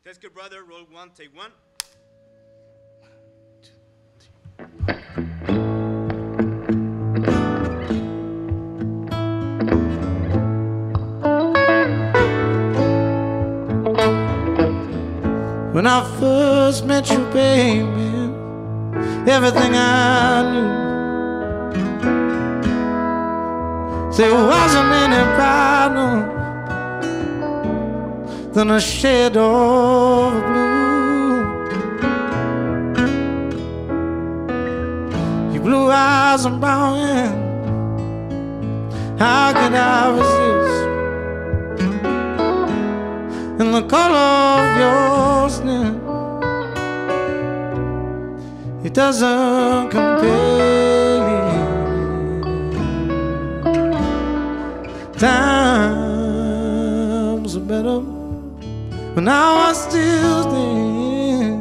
Teskey Brothers, roll one, take one. When I first met you, baby, everything I knew, there wasn't any problem than a shade of blue. Your blue eyes and brown hair, how could I resist? And the color of your skin, it doesn't compare. Times are better when I was still there.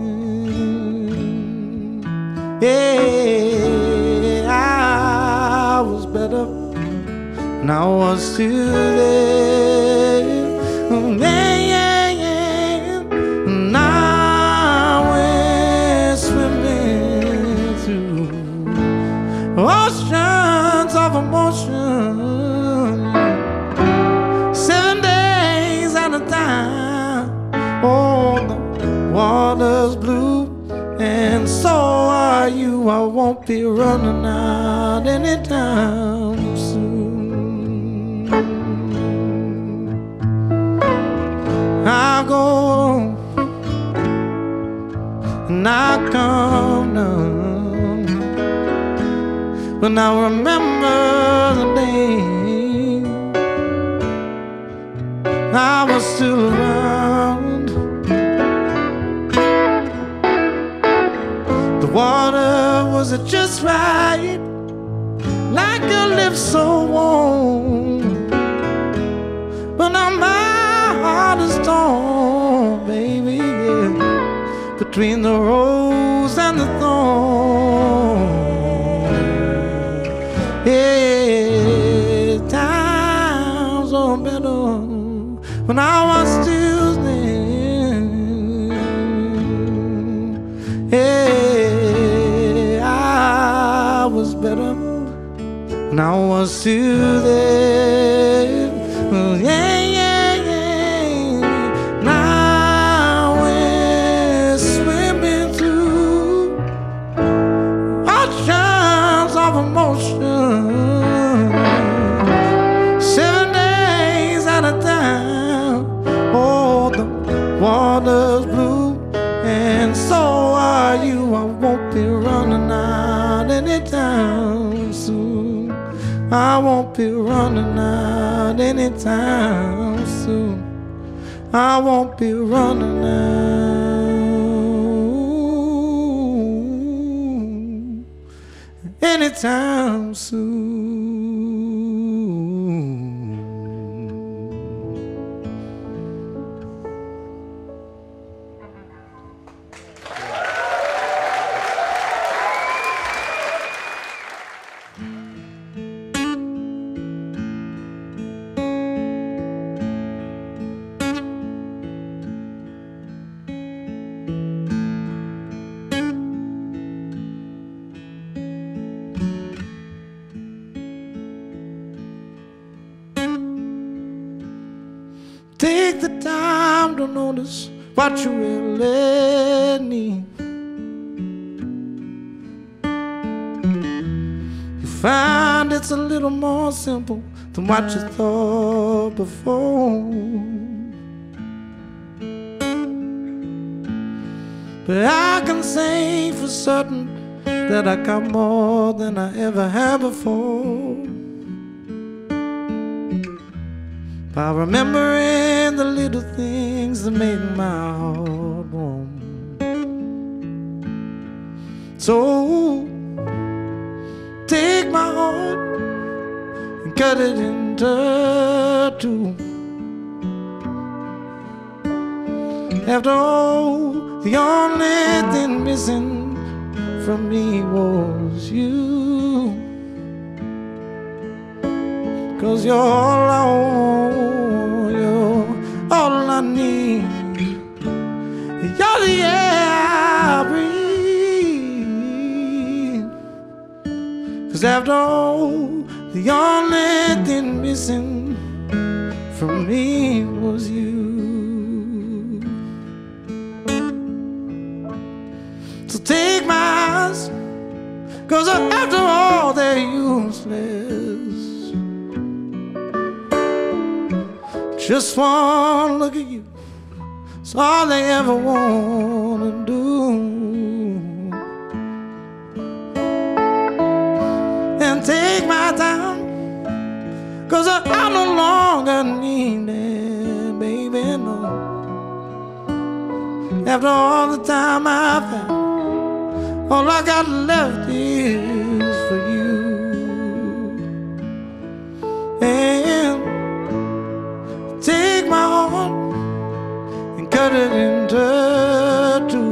Yeah, I was better when I was still there. Yeah, yeah, yeah. Now we're swimming through oceans of emotion, 7 days at a time. Oh, the water's blue, and so are you. I won't be running out anytime soon. I go and I come down, but now remember the day I was still around. The water was just right, like your lips so warm. But now my heart is torn, baby, yeah, between the rose and the thorn. Yeah, times are better when I was still there. Yeah, I was better when I was still there. Yeah, yeah, yeah. Now we're swimming through oceans of emotion, 7 days at a time. Oh, the water's blue, and so are you. I won't be running out anytime soon. I won't be running out anytime soon. I won't be running out anytime soon. Take the time to notice what you really need. You find it's a little more simple than what you thought before. But I can say for certain that I got more than I ever had before. By remembering the little things that make my heart warm. So take my heart and cut it into two. After all, the only thing missing from me was you. 'Cause you're all I want, you're all I need. You're the air I breathe. 'Cause after all, the only thing missing from me was you. So take my eyes, 'cause after all they're useless. Just one look at you, it's all they ever wanna do. And take my time, 'cause I no longer need it, baby, no. After all the time I've had, all I got left is for you. And take my heart and cut it into two.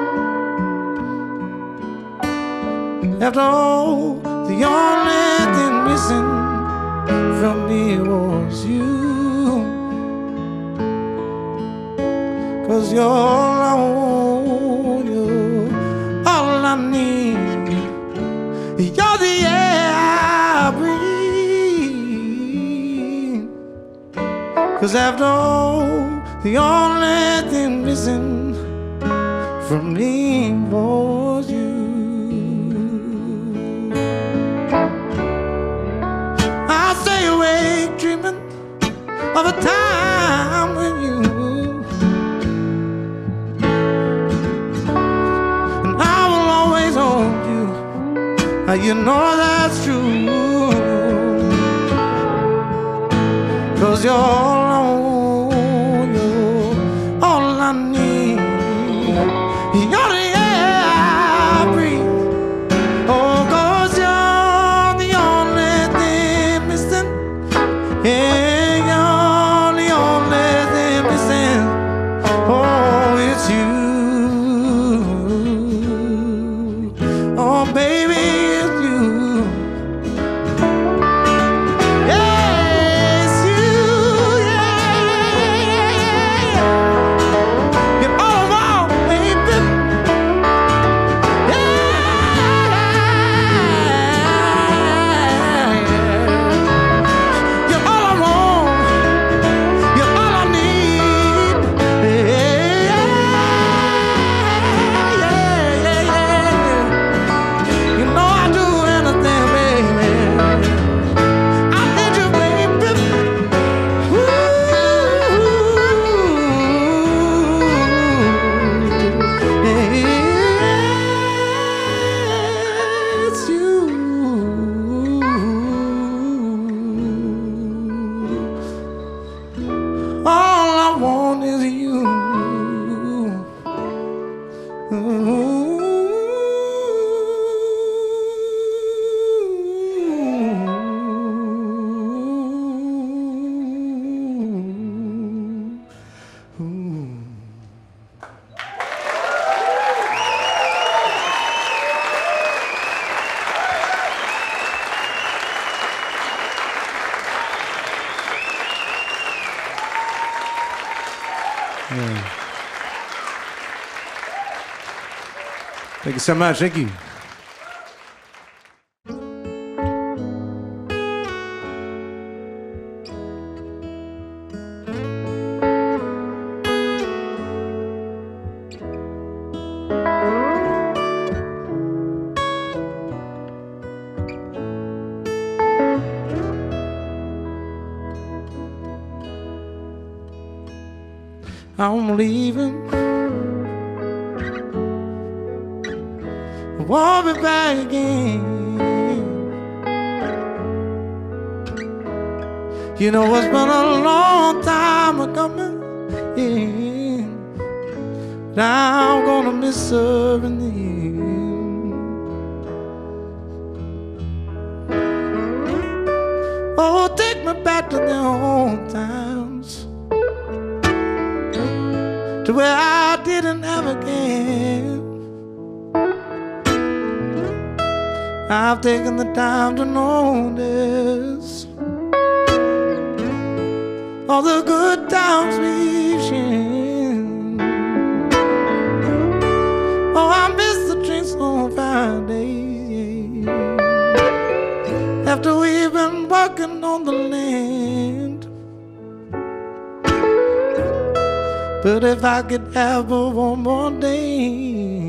After all, the only thing missing from me was you. 'Cause you're all I want, you're all I need. You're the air I breathe. 'Cause after all, the only thing missing from me was you. I stay awake dreaming of a time with you, and I will always hold you. You know that's true. 'Cause you're all I want, you're all I need. You're the air I breathe. Oh, 'cause you're the only thing missing. Yeah, you're the only thing missing. Oh, it's you. Oh, baby, it's you. Yeah, it's you. Yeah. You're all I want, baby. Yeah. You're all I want. You're all I need. Yeah. You know I'd do anything, baby. I need you, baby. It's you. All I want is you. Thank you so much. Thank you. I'm leaving. I won't be back again. You know it's been a long time coming, yeah. But I'm gonna miss serving you. Oh, take me back to the old times, to where I didn't have a care. I've taken the time to notice all the good times we've shared. if I could have one more day,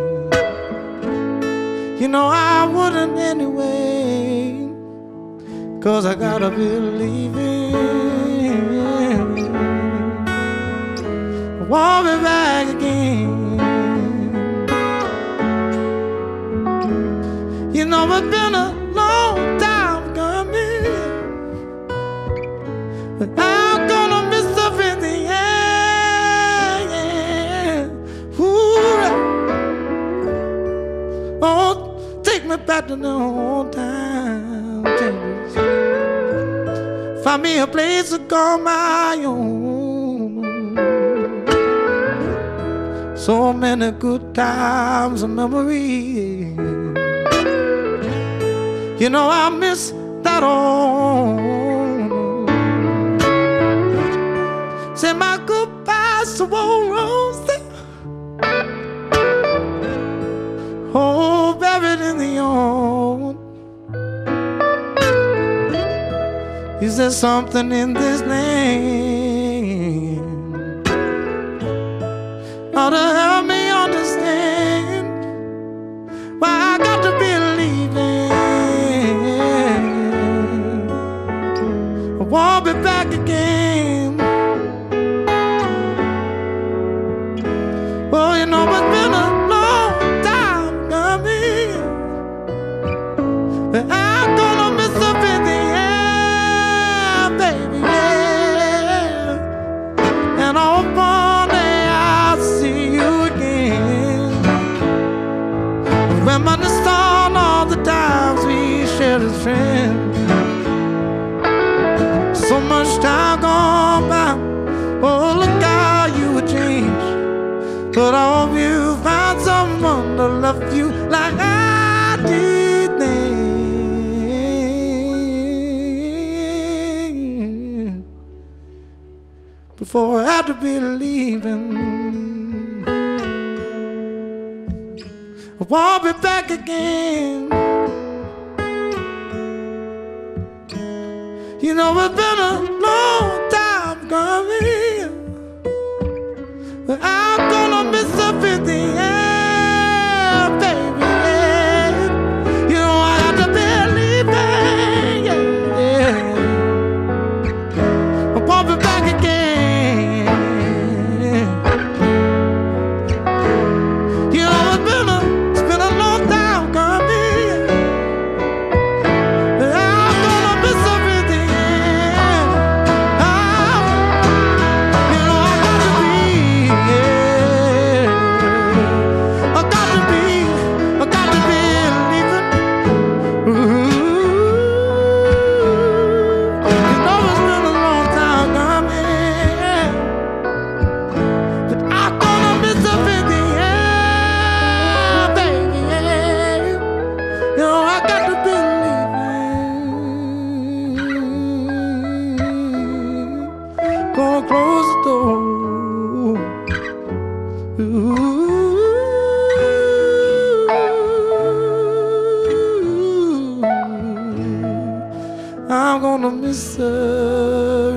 you know I wouldn't anyway, 'cause I gotta believe in, I won't be back again. You know it's been a long time coming, but I'm gonna miss up in the end. Ooh, oh, take me back to the old time. Find me a place to call my own. So many good times and memories. You know I miss that all. Say my goodbyes to old Rose, oh, buried in the old. Is there something in this land ought to help me understand why I got to believe in, I won't be back again. Well, you know it's been a long time coming, but I'm gonna miss up in the air, baby, yeah. And I hope one day I'll see you again. Reminisce on all the times we shared as friends. So much time gone by, oh look how you would change. But I hope you find someone to love you like I did then, before I had to be leaving. I won't be back again. You know it's been a long time coming, but I'm gonna miss up in the air, baby, yeah. You know I got to believe it, yeah, yeah. I won't be back again. You know it's been a long time coming, but I'm gonna miss up in the air. You know I got to be, yeah. I got to be leaving. Ooh. You know it's been a long time coming, but I'm gonna miss up in the air, baby, yeah. You know I got to be leaving. Gonna close the door. Ooh. I'm gonna miss her.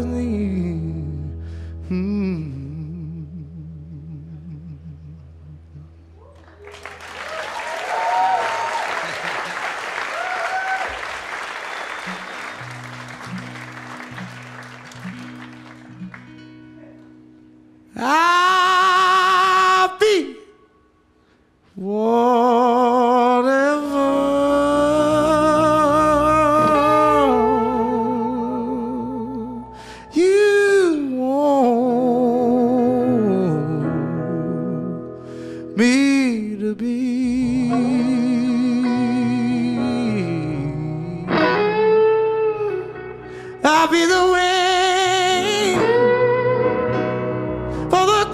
I'll be whatever you want me to be. I'll be the way for the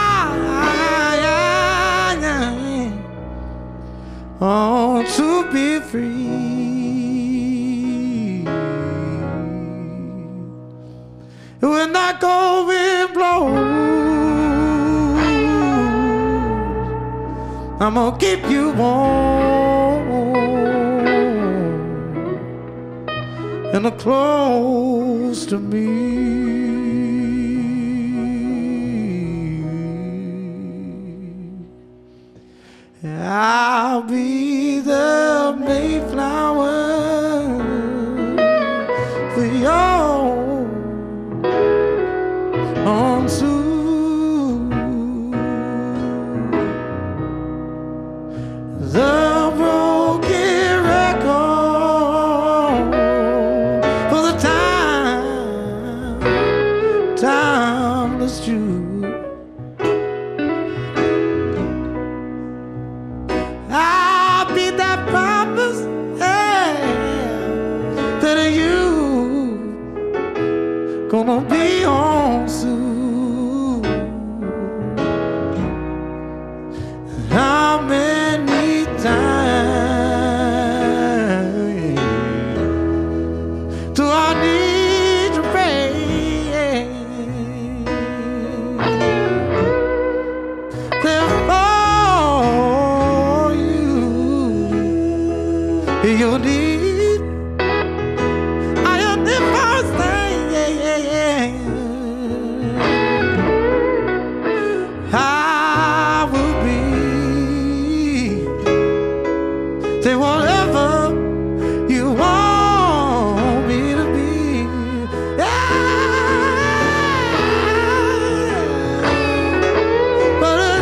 crying, oh, to be free. When that cold wind blows, I'm gonna keep you warm and close to me. I'll be the Mayflower for your on soon. The broken record for the timeless truth. I'll be that promise, that you gonna be on soon. How many times do I need to pray for you? You need, I am the first thing, I will be. Say whatever you want me to be. But it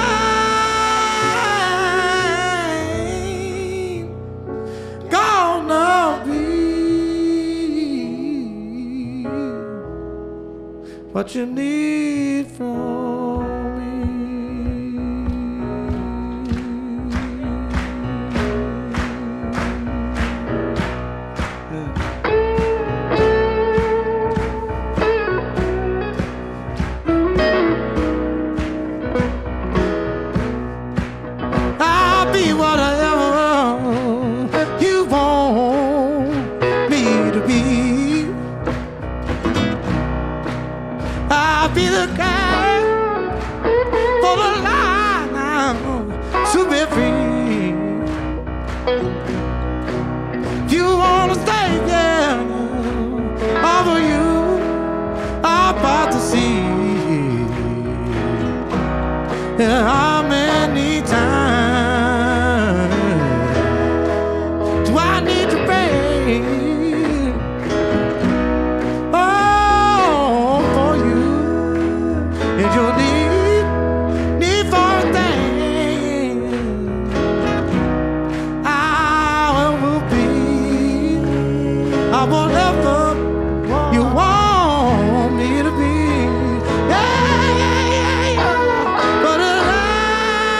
ain't gonna be what you need from me. I'll be whatever you want me to be. I'll be the guy for the line to be free. If you wanna stay there, over you, I'm about to see. Yeah, how many times do I need to pray? Oh, for you. If you need for a thing, I will be. I whatever you want me to be. Yeah, yeah, yeah, yeah. But it ain't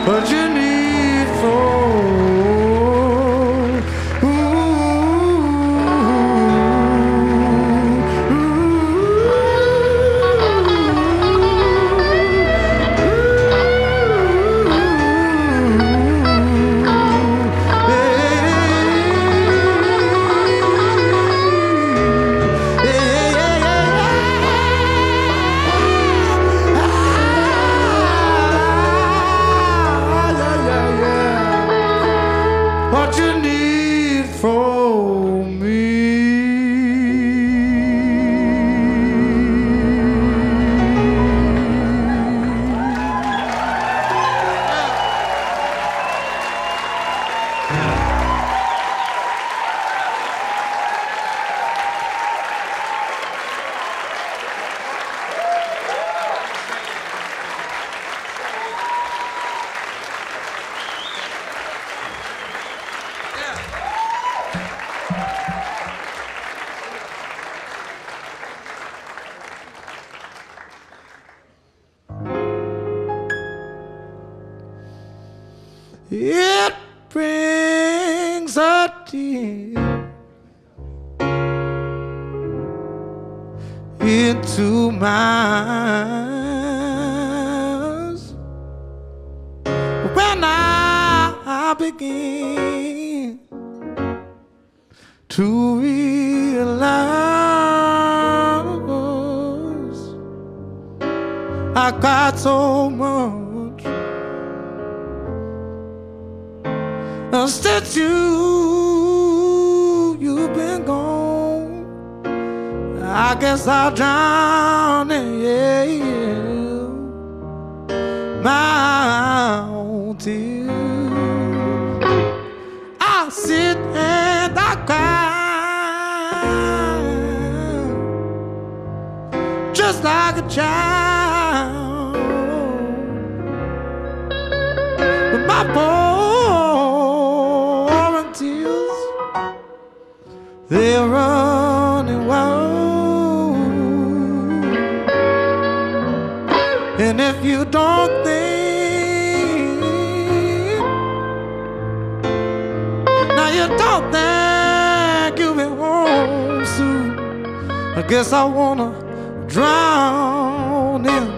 what you need from it brings a tear into my eyes when I begin to realize I got so much since you've been gone. I guess I'll drown in my own tears. I sit and I cry just like a child, but my they're running wild. And if you don't think, now you don't think you'll be home soon, I guess I wanna drown in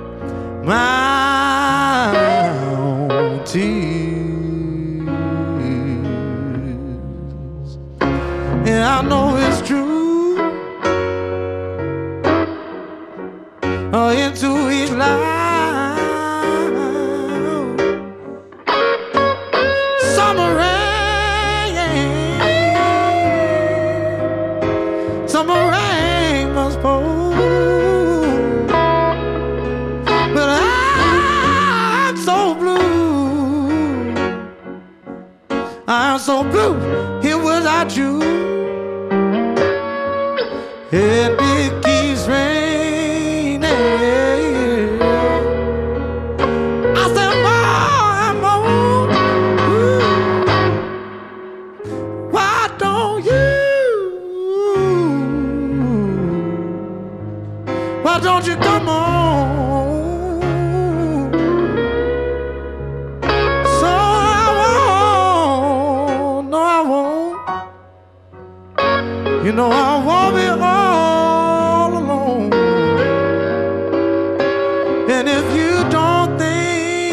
my own tears. And I know it's true, into each life. Summer rain must pour, but I'm so blue, I'm so blue here without you. And it keeps raining. I said more and more. Ooh. Why don't you come on? So I won't, no I won't. You know I won't be all alone. And if you don't think,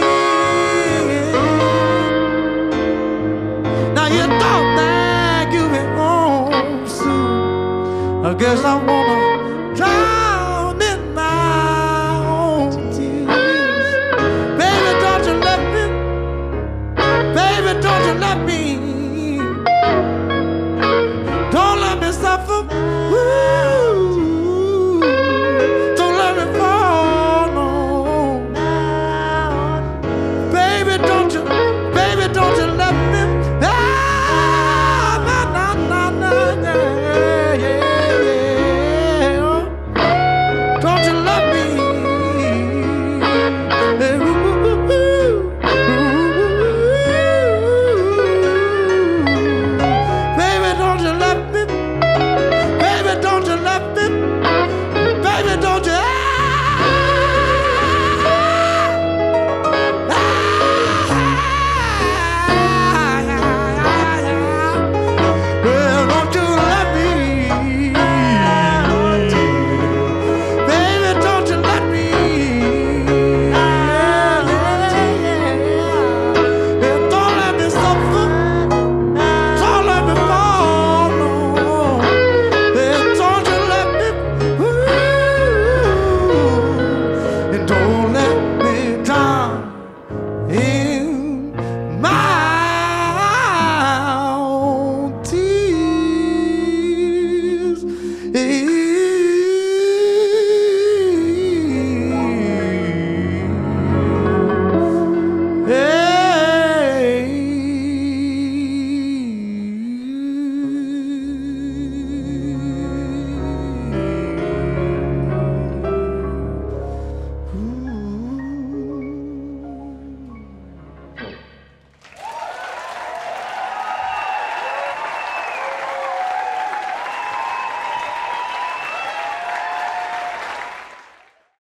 now you don't think you'll be home soon, I guess I wanna drown in my own tears. Baby, don't you let me, baby, don't you let me, don't let me suffer. Ooh, don't let me fall, no. Baby, don't you let me. Ah, nah, nah, nah, nah, yeah, yeah, yeah. Oh,